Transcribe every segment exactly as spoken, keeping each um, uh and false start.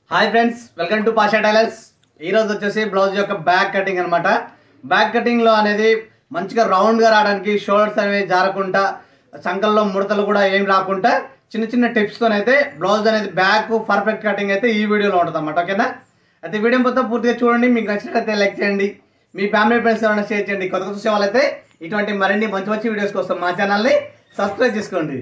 Hi friends, welcome to pashatailors. ఈ రోజు వచ్చేసి బ్లౌజ్ యొక్క బ్యాక్ కటింగ్ అనమాట. బ్యాక్ కటింగ్ లో అనేది మంచిగా రౌండ్ గా రావడానికి, షోల్డర్స్ అనేవి జారకుండా, చంకల్లో ముడతలు కూడా ఏం రాకుండా చిన్న చిన్న టిప్స్ తోనైతే బ్లౌజ్ అనేది బ్యాక్ పర్ఫెక్ట్ కటింగ్ అయితే ఈ వీడియోలో ఉంటుంది అన్నమాట. ఓకేనా? అయితే వీడియో మొత్తం పూర్తిగా చూడండి. మీకు నచ్చినట్లయితే లైక్ చేయండి, మీ ఫ్యామిలీ ఫ్రెండ్స్ ఎవరైనా షేర్ చేయండి. కొత్త చూసే వాళ్ళైతే ఇటువంటి మరిన్ని మంచి మంచి వీడియోస్ కోసం మా ఛానల్ని సబ్స్క్రైబ్ చేసుకోండి.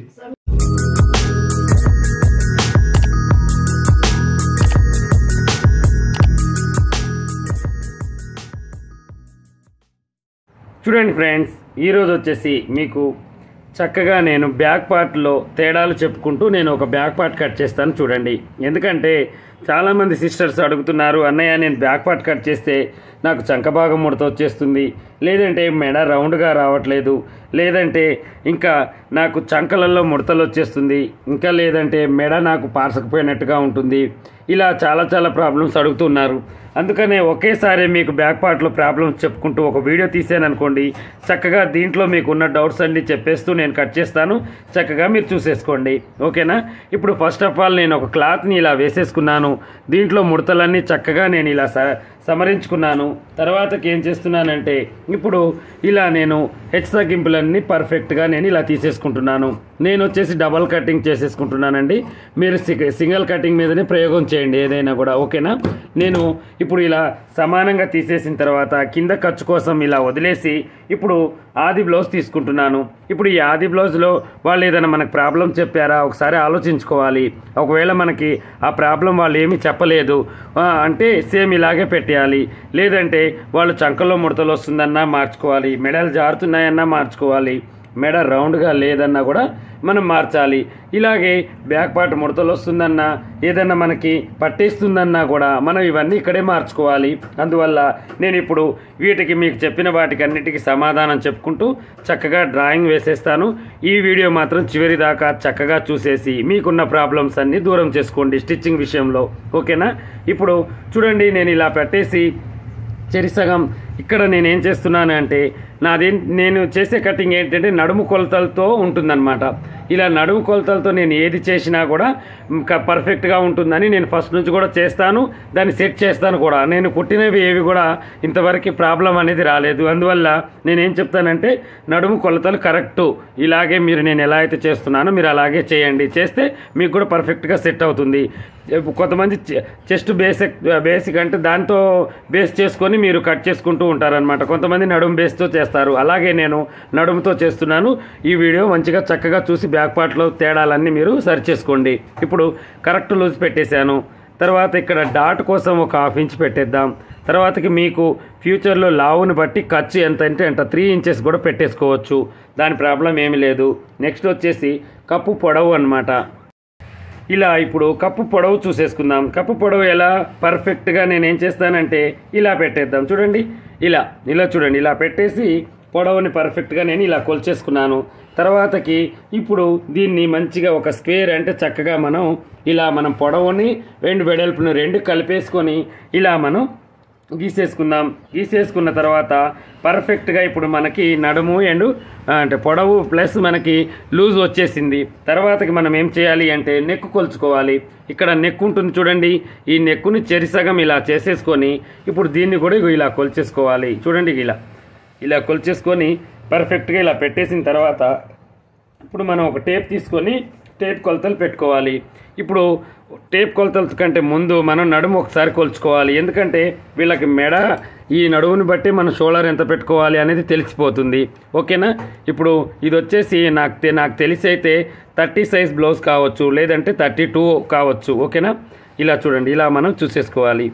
చూడండి ఫ్రెండ్స్, ఈరోజు వచ్చేసి మీకు చక్కగా నేను బ్యాక్ పార్ట్లో తేడాలు చెప్పుకుంటూ నేను ఒక బ్యాక్ పార్ట్ కట్ చేస్తాను. చూడండి, ఎందుకంటే చాలామంది సిస్టర్స్ అడుగుతున్నారు, అన్నయ్య నేను బ్యాక్ పార్ట్ కట్ చేస్తే నాకు చంక భాగం ముడత వచ్చేస్తుంది, లేదంటే మెడ రౌండ్గా రావట్లేదు, లేదంటే ఇంకా నాకు చంకలలో ముడతలు వచ్చేస్తుంది, ఇంకా లేదంటే మెడ నాకు పార్సకపోయినట్టుగా ఉంటుంది. ఇలా చాలా చాలా ప్రాబ్లమ్స్ అడుగుతున్నారు. అందుకనే ఒకేసారి మీకు బ్యాక్ పార్ట్లో ప్రాబ్లమ్స్ చెప్పుకుంటూ ఒక వీడియో తీసాను అనుకోండి, చక్కగా దీంట్లో మీకు ఉన్న డౌట్స్ అన్నీ చెప్పేస్తూ నేను కట్ చేస్తాను. చక్కగా మీరు చూసేసుకోండి. ఓకేనా? ఇప్పుడు ఫస్ట్ ఆఫ్ ఆల్ నేను ఒక క్లాత్ని ఇలా వేసేసుకున్నాను. దీంట్లో ముడతలన్నీ చక్కగా నేను ఇలా స సమరించుకున్నాను. తర్వాతకి ఏం చేస్తున్నానంటే ఇప్పుడు ఇలా నేను హెచ్ తగ్గింపులన్నీ పర్ఫెక్ట్గా నేను ఇలా తీసేసుకుంటున్నాను. నేను వచ్చేసి డబల్ కటింగ్ చేసేసుకుంటున్నానండి. మీరు సింగిల్ కటింగ్ మీదనే ప్రయోగం చేయండి ఏదైనా కూడా. ఓకేనా? నేను ఇప్పుడు ఇలా సమానంగా తీసేసిన తర్వాత కింద ఖర్చు కోసం ఇలా వదిలేసి ఇప్పుడు ఆది బ్లౌజ్ తీసుకుంటున్నాను. ఇప్పుడు ఈ ఆది బ్లౌజ్లో వాళ్ళు ఏదైనా మనకు ప్రాబ్లం చెప్పారా ఒకసారి ఆలోచించుకోవాలి. ఒకవేళ మనకి ఆ ప్రాబ్లం వాళ్ళు ఏమీ చెప్పలేదు అంటే సేమ్ ఇలాగే పెట్టేయాలి. లేదంటే వాళ్ళు చంకలో ముడతలు వస్తుందన్నా మార్చుకోవాలి, మెడలు జారుతున్నాయన్నా మార్చుకోవాలి, మెడ రౌండ్గా లేదన్నా కూడా మనం మార్చాలి. ఇలాగే బ్యాక్ పార్ట్ ముడతలు వస్తుందన్నా, ఏదన్నా మనకి పట్టేస్తుందన్నా కూడా మనం ఇవన్నీ ఇక్కడే మార్చుకోవాలి. అందువల్ల నేను ఇప్పుడు వీటికి మీకు చెప్పిన వాటికి అన్నిటికీ సమాధానం చెప్పుకుంటూ చక్కగా డ్రాయింగ్ వేసేస్తాను. ఈ వీడియో మాత్రం చివరి దాకా చక్కగా చూసేసి మీకున్న ప్రాబ్లమ్స్ అన్నీ దూరం చేసుకోండి స్టిచ్చింగ్ విషయంలో. ఓకేనా? ఇప్పుడు చూడండి, నేను ఇలా పెట్టేసి చెరిసగం ఇక్కడ నేనేం చేస్తున్నాను అంటే నాది నేను చేసే కటింగ్ ఏంటంటే నడుము కొలతలతో ఉంటుందన్నమాట. ఇలా నడుము కొలతలతో నేను ఏది చేసినా కూడా పర్ఫెక్ట్గా ఉంటుందని నేను ఫస్ట్ నుంచి కూడా చేస్తాను, దాన్ని సెట్ చేస్తాను కూడా. నేను కుట్టినవి ఏవి కూడా ఇంతవరకు ప్రాబ్లం అనేది రాలేదు. అందువల్ల నేనేం చెప్తానంటే నడుము కొలతలు కరెక్టు ఇలాగే మీరు నేను ఎలా అయితే చేస్తున్నానో మీరు అలాగే చేయండి. చేస్తే మీకు కూడా పర్ఫెక్ట్గా సెట్ అవుతుంది. కొంతమంది చెస్ట్ బేసిక్ బేసిక్ అంటే దాంతో బేస్ చేసుకొని మీరు కట్ చేసుకుంటూ ఉంటారనమాట. కొంతమంది నడుము బేస్తో చేస్తారు. అలాగే నేను నడుముతో చేస్తున్నాను. ఈ వీడియో మంచిగా చక్కగా చూసి బ్యాక్ పార్ట్లో తేడాలన్నీ మీరు సరి చేసుకోండి. ఇప్పుడు కరెక్ట్ లూజ్ పెట్టేశాను. తర్వాత ఇక్కడ డాట్ కోసం ఒక హాఫ్ ఇంచ్ పెట్టేద్దాం. తర్వాతకి మీకు ఫ్యూచర్లో లావుని బట్టి ఖర్చు ఎంత అంటే అంత త్రీ ఇంచెస్ కూడా పెట్టేసుకోవచ్చు, దాని ప్రాబ్లం ఏమీ లేదు. నెక్స్ట్ వచ్చేసి కప్పు పొడవు అన్నమాట. ఇలా ఇప్పుడు కప్పు పొడవు చూసేసుకుందాం. కప్పు పొడవు ఎలా పర్ఫెక్ట్గా నేను ఏం చేస్తానంటే ఇలా పెట్టేద్దాం. చూడండి, ఇలా ఇలా చూడండి, ఇలా పెట్టేసి పొడవుని పర్ఫెక్ట్గా నేను ఇలా కొలిచేసుకున్నాను. తర్వాతకి ఇప్పుడు దీన్ని మంచిగా ఒక స్క్వేర్ అంటే చక్కగా మనం ఇలా మనం పొడవుని రెండు వెడల్పుని రెండు కలిపేసుకొని ఇలా మనం గీసేసుకుందాం. గీసేసుకున్న తర్వాత పర్ఫెక్ట్గా ఇప్పుడు మనకి నడుము అండ్ అంటే పొడవు ప్లస్ మనకి లూజ్ వచ్చేసింది. తర్వాతకి మనం ఏం చేయాలి అంటే నెక్ కొలుచుకోవాలి. ఇక్కడ నెక్ ఉంటుంది చూడండి, ఈ నెక్కుని చెరిసగం ఇలా చేసేసుకొని ఇప్పుడు దీన్ని కూడా ఇలా కొలిచేసుకోవాలి. చూడండి, ఇలా ఇలా కొలిచేసుకొని పర్ఫెక్ట్గా ఇలా పెట్టేసిన తర్వాత ఇప్పుడు మనం ఒక టేప్ తీసుకొని టేప్ కొలతలు పెట్టుకోవాలి. ఇప్పుడు టేప్ కొలతల కంటే ముందు మనం నడుము ఒకసారి కొలుచుకోవాలి. ఎందుకంటే వీళ్ళకి మెడ ఈ నడుముని బట్టి మనం షోల్డర్ ఎంత పెట్టుకోవాలి అనేది తెలిసిపోతుంది. ఓకేనా? ఇప్పుడు ఇది వచ్చేసి నాకు నాకు తెలిసి అయితే థర్టీ సైజ్ బ్లౌజ్ కావచ్చు, లేదంటే థర్టీ టూ కావచ్చు. ఓకేనా? ఇలా చూడండి, ఇలా మనం చూసేసుకోవాలి.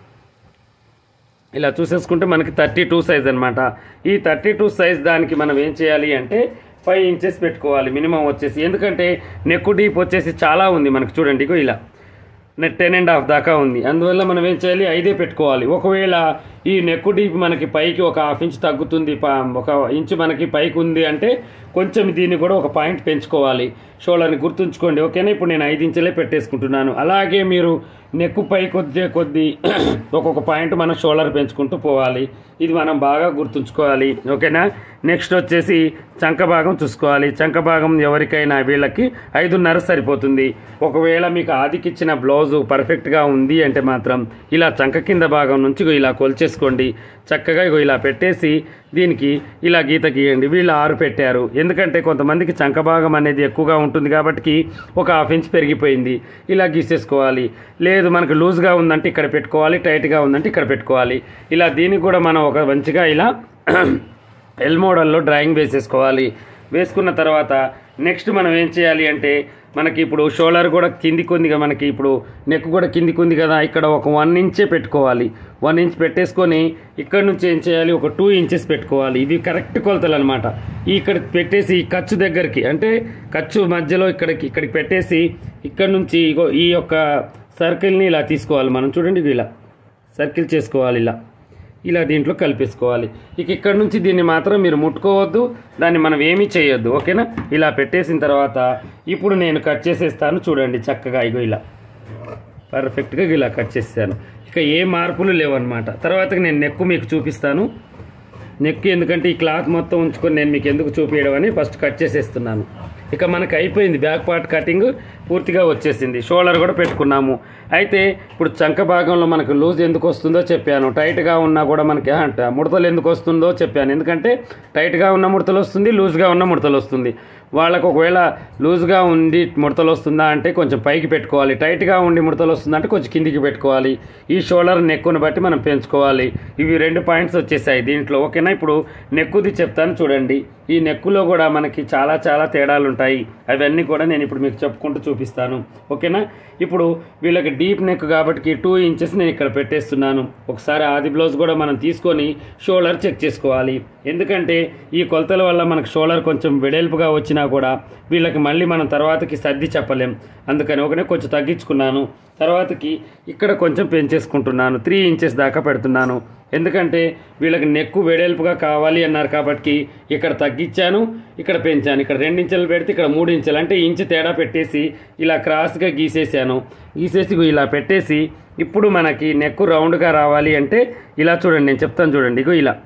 ఇలా చూసేసుకుంటే మనకి థర్టీ టూ సైజ్ అనమాట. ఈ థర్టీ టూ సైజ్ దానికి మనం ఏం చేయాలి అంటే ఫైవ్ ఇంచెస్ పెట్టుకోవాలి మినిమం వచ్చేసి. ఎందుకంటే నెక్ డీప్ వచ్చేసి చాలా ఉంది మనకు. చూడండి, ఇలా టెన్ అండ్ హాఫ్ దాకా ఉంది. అందువల్ల మనం ఏం చేయాలి, ఐదే పెట్టుకోవాలి. ఒకవేళ ఈ నెక్ డీప్ మనకి పైకి ఒక హాఫ్ ఇంచ్ తగ్గుతుంది, ఒక ఇంచు మనకి పైకి ఉంది అంటే కొంచెం దీన్ని కూడా ఒక పాయింట్ పెంచుకోవాలి. షోల్డర్ని గుర్తుంచుకోండి, ఓకేనా. ఇప్పుడు నేను ఐదు ఇంచులే పెట్టేసుకుంటున్నాను. అలాగే మీరు నెక్ పై కొద్ది కొద్ది ఒక్కొక్క పాయింట్ మనం షోల్డర్ పెంచుకుంటూ పోవాలి. ఇది మనం బాగా గుర్తుంచుకోవాలి, ఓకేనా. నెక్స్ట్ వచ్చేసి చంక భాగం చూసుకోవాలి. చంక భాగం ఎవరికైనా వీళ్ళకి ఐదున్నర సరిపోతుంది. ఒకవేళ మీకు ఆదికిచ్చిన బ్లౌజు పర్ఫెక్ట్గా ఉంది అంటే మాత్రం ఇలా చంక కింద భాగం నుంచి ఇలా కొలిచేసుకోండి. చక్కగా ఇగో ఇలా పెట్టేసి దీనికి ఇలా గీత గీయండి. వీళ్ళు ఆరు పెట్టారు, ఎందుకంటే కొంతమందికి చంక భాగం అనేది ఎక్కువగా ఉంటుంది కాబట్టి ఒక హాఫ్ ఇంచ్ పెరిగిపోయింది. ఇలా గీసేసుకోవాలి. లేదు మనకు లూజ్గా ఉందంటే ఇక్కడ పెట్టుకోవాలి, టైట్గా ఉందంటే ఇక్కడ పెట్టుకోవాలి. ఇలా దీనికి కూడా మనం ఒక మంచిగా ఇలా ఎల్ మోడల్లో డ్రాయింగ్ వేసేసుకోవాలి. వేసుకున్న తర్వాత నెక్స్ట్ మనం ఏం చేయాలి అంటే మనకి ఇప్పుడు షోల్డర్ కూడా కిందికి ఉందిగా, మనకి ఇప్పుడు నెక్ కూడా కిందికి ఉంది కదా, ఇక్కడ ఒక వన్ ఇంచే పెట్టుకోవాలి. వన్ ఇంచ్ పెట్టేసుకొని ఇక్కడ నుంచి ఏం చేయాలి, ఒక టూ ఇంచెస్ పెట్టుకోవాలి. ఇవి కరెక్ట్ కొలతలు అనమాట. ఇక్కడ పెట్టేసి ఈ ఖర్చు దగ్గరికి అంటే ఖర్చు మధ్యలో ఇక్కడికి ఇక్కడికి పెట్టేసి ఇక్కడ నుంచి ఇగో ఈ యొక్క సర్కిల్ని ఇలా తీసుకోవాలి మనం. చూడండి ఇలా సర్కిల్ చేసుకోవాలి, ఇలా ఇలా దీంట్లో కలిపేసుకోవాలి. ఇక ఇక్కడ నుంచి దీన్ని మాత్రం మీరు ముట్టుకోవద్దు, దాన్ని మనం ఏమీ చేయొద్దు, ఓకేనా. ఇలా పెట్టేసిన తర్వాత ఇప్పుడు నేను కట్ చేసేస్తాను. చూడండి చక్కగా ఇగో ఇలా పర్ఫెక్ట్గా ఇలా కట్ చేస్తాను. ఇక ఏ మార్పులు లేవన్నమాట. తర్వాత నేను నెక్ మీకు చూపిస్తాను. నెక్ ఎందుకంటే ఈ క్లాత్ మొత్తం ఉంచుకొని నేను మీకు ఎందుకు చూపించడం అని ఫస్ట్ కట్ చేసేస్తున్నాను. ఇక మనకు అయిపోయింది, బ్యాక్ పార్ట్ కటింగ్ పూర్తిగా వచ్చేసింది. షోల్డర్ కూడా పెట్టుకున్నాము. అయితే ఇప్పుడు చంక భాగంలో మనకు లూజ్ ఎందుకు వస్తుందో చెప్పాను, టైట్గా ఉన్నా కూడా మనకి అంట ముడతలు ఎందుకు వస్తుందో చెప్పాను. ఎందుకంటే టైట్గా ఉన్న ముడతలు వస్తుంది, లూజ్గా ఉన్న ముడతలు వస్తుంది. వాళ్ళకు ఒకవేళ లూజ్గా ఉండి ముడతలు వస్తుందా అంటే కొంచెం పైకి పెట్టుకోవాలి, టైట్గా ఉండి ముడతలు వస్తుందంటే కొంచెం కిందికి పెట్టుకోవాలి. ఈ షోల్డర్ నెక్కుని బట్టి మనం పెంచుకోవాలి. ఇవి రెండు పాయింట్స్ వచ్చేసాయి దీంట్లో, ఓకేనా. ఇప్పుడు నెక్కుది చెప్తాను చూడండి. ఈ నెక్కులో కూడా మనకి చాలా చాలా తేడాలు ఉంటాయి. అవన్నీ కూడా నేను ఇప్పుడు మీకు చెప్పుకుంటూ చూపిస్తాను, ఓకేనా. ఇప్పుడు వీళ్ళకి డీప్ నెక్ కాబట్టి టూ ఇంచెస్ నేను ఇక్కడ పెట్టేస్తున్నాను. ఒకసారి ఆది బ్లౌజ్ కూడా మనం తీసుకొని షోల్డర్ చెక్ చేసుకోవాలి. ఎందుకంటే ఈ కొలతల వల్ల మనకు షోల్డర్ కొంచెం వెడల్పుగా వచ్చినా కూడా వీళ్ళకి మళ్ళీ మనం తర్వాతకి సర్ది చెప్పలేం. అందుకని ఒకనే కొంచెం తగ్గించుకున్నాను. తర్వాతకి ఇక్కడ కొంచెం పెంచేసుకుంటున్నాను, త్రీ ఇంచెస్ దాకా పెడుతున్నాను. ఎందుకంటే వీళ్ళకి నెక్కు వెడల్పుగా కావాలి అన్నారు కాబట్టి ఇక్కడ తగ్గించాను, ఇక్కడ పెంచాను. ఇక్కడ రెండు ఇంచెలు పెడితే ఇక్కడ మూడు ఇంచెలు అంటే ఇంచు తేడా పెట్టేసి ఇలా క్రాస్గా గీసేసాను. గీసేసి ఇలా పెట్టేసి ఇప్పుడు మనకి నెక్కు రౌండ్గా రావాలి అంటే ఇలా చూడండి, నేను చెప్తాను చూడండి. ఇగో ఇలా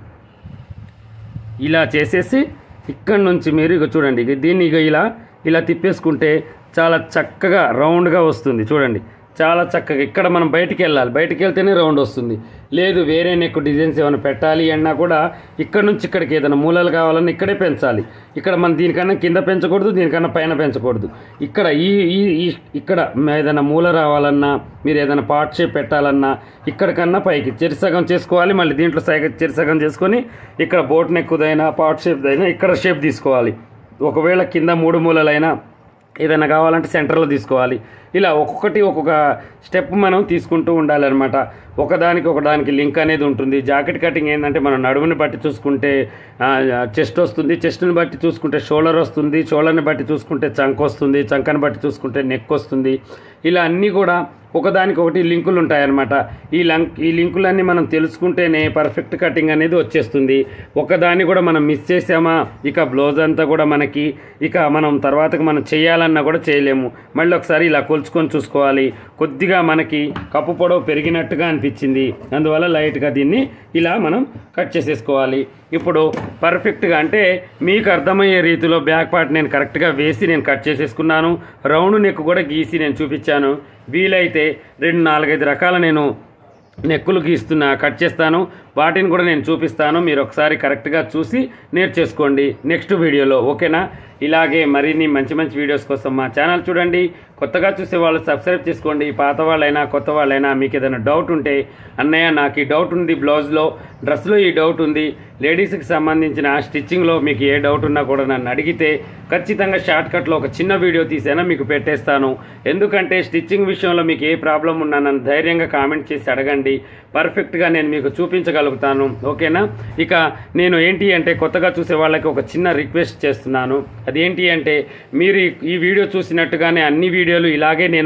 ఇలా చేసేసి ఇక్కడ నుంచి మీరు ఇక చూడండి, ఇక దీన్ని ఇక ఇలా ఇలా తిప్పేసుకుంటే చాలా చక్కగా రౌండ్గా వస్తుంది. చూడండి చాలా చక్కగా. ఇక్కడ మనం బయటికి వెళ్ళాలి, బయటికి వెళ్తేనే రౌండ్ వస్తుంది. లేదు వేరే నెక్ డిజైన్స్ ఏమైనా పెట్టాలి అన్నా కూడా ఇక్కడ నుంచి ఇక్కడికి ఏదైనా మూలలు కావాలన్నా ఇక్కడే పెంచాలి. ఇక్కడ మనం దీనికన్నా కింద పెంచకూడదు, దీనికన్నా పైన పెంచకూడదు. ఇక్కడ ఈ ఈ ఇక్కడ ఏదైనా మూల రావాలన్నా మీరు ఏదైనా పార్ట్ షేప్ పెట్టాలన్నా ఇక్కడికన్నా పైకి చెరిసగం చేసుకోవాలి. మళ్ళీ దీంట్లో సైగ చెరిసగం చేసుకొని ఇక్కడ బోట్ నెక్కుదైనా పార్ట్ షేప్దైనా ఇక్కడ షేప్ తీసుకోవాలి. ఒకవేళ కింద మూడు మూలలైనా ఏదైనా కావాలంటే సెంటర్లో తీసుకోవాలి. ఇలా ఒక్కొక్కటి ఒక్కొక్క స్టెప్ మనం తీసుకుంటూ ఉండాలన్నమాట. ఒకదానికి ఒకదానికి లింక్ అనేది ఉంటుంది. జాకెట్ కటింగ్ ఏంటంటే మనం నడుముని బట్టి చూసుకుంటే చెస్ట్ వస్తుంది, చెస్ట్ని బట్టి చూసుకుంటే షోల్డర్ వస్తుంది, షోల్డర్ని బట్టి చూసుకుంటే చంక్ వస్తుంది, చంకని బట్టి చూసుకుంటే నెక్ వస్తుంది. ఇలా అన్నీ కూడా ఒకదానికి ఒకటి లింకులు ఉంటాయన్నమాట. ఈ లంక్ ఈ లింకులన్నీ మనం తెలుసుకుంటేనే పర్ఫెక్ట్ కటింగ్ అనేది వచ్చేస్తుంది. ఒకదాన్ని కూడా మనం మిస్ చేసామా ఇక బ్లౌజ్ అంతా కూడా మనకి ఇక మనం తర్వాతకి మనం చేయాలన్నా కూడా చేయలేము. మళ్ళీ ఒకసారి ఇలా కొలుచుకొని చూసుకోవాలి. కొద్దిగా మనకి కప్పు పొడవు పెరిగినట్టుగా అనిపించింది, అందువల్ల లైట్గా దీన్ని ఇలా మనం కట్ చేసేసుకోవాలి. ఇప్పుడు పర్ఫెక్ట్గా అంటే మీకు అర్థమయ్యే రీతిలో బ్యాక్ పార్ట్ నేను కరెక్ట్గా వేసి నేను కట్ చేసేసుకున్నాను. రౌండ్ నెక్ కూడా గీసి నేను చూపించాను. వీలైతే రెండు నాలుగైదు రకాల నేను నెక్కులు గీస్తున్నా కట్ చేస్తాను, వాటిని కూడా నేను చూపిస్తాను. మీరు ఒకసారి కరెక్ట్గా చూసి నేర్చేసుకోండి నెక్స్ట్ వీడియోలో, ఓకేనా. ఇలాగే మరిన్ని మంచి మంచి వీడియోస్ కోసం మా ఛానల్ చూడండి. కొత్తగా చూసే వాళ్ళు సబ్స్క్రైబ్ చేసుకోండి. పాత వాళ్ళైనా కొత్త వాళ్ళైనా మీకు ఏదైనా డౌట్ ఉంటే అన్నయ్య నాకు ఈ డౌట్ ఉంది, బ్లౌజ్లో డ్రెస్లో ఈ డౌట్ ఉంది, లేడీస్కి సంబంధించిన స్టిచ్చింగ్లో మీకు ఏ డౌట్ ఉన్నా కూడా నన్ను అడిగితే ఖచ్చితంగా షార్ట్కట్లో ఒక చిన్న వీడియో తీసైనా మీకు పెట్టేస్తాను. ఎందుకంటే స్టిచ్చింగ్ విషయంలో మీకు ఏ ప్రాబ్లం ఉన్నా నన్ను ధైర్యంగా కామెంట్ చేసి అడగండి, పర్ఫెక్ట్గా నేను మీకు చూపించగలుగుతాను, ఓకేనా. ఇక నేను ఏంటి అంటే కొత్తగా చూసే వాళ్ళకి ఒక చిన్న రిక్వెస్ట్ చేస్తున్నాను. అదేంటి అంటే మీరు ఈ వీడియో చూసినట్టుగానే అన్ని వీడియోలు ఇలాగే నేను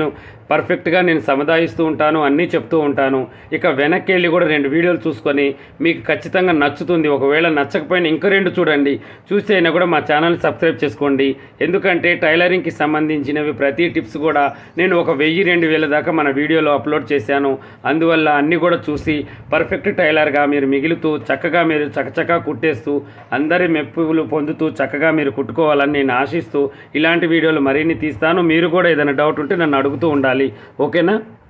పర్ఫెక్ట్గా నేను సముదాయిస్తూ ఉంటాను, అన్నీ చెప్తూ ఉంటాను. ఇక వెనక్కి వెళ్ళి కూడా రెండు వీడియోలు చూసుకొని మీకు ఖచ్చితంగా నచ్చుతుంది. ఒకవేళ నచ్చకపోయినా ఇంకో రెండు చూడండి, చూస్తే అయినా కూడా మా ఛానల్ సబ్స్క్రైబ్ చేసుకోండి. ఎందుకంటే టైలరింగ్కి సంబంధించినవి ప్రతి టిప్స్ కూడా నేను ఒక వెయ్యి రెండు వేల దాకా మన వీడియోలో అప్లోడ్ చేశాను. అందువల్ల అన్నీ కూడా చూసి పర్ఫెక్ట్ టైలర్గా మీరు మిగులుతూ చక్కగా మీరు చకచకా కుట్టేస్తూ అందరి మెప్పులు పొందుతూ చక్కగా మీరు కుట్టుకోవాలని నేను ఆశిస్తూ ఇలాంటి వీడియోలు మరిన్ని తీస్తాను. మీరు కూడా ఏదైనా డౌట్ ఉంటే నన్ను అడుగుతూ ఉండాలి. ఓకేనా?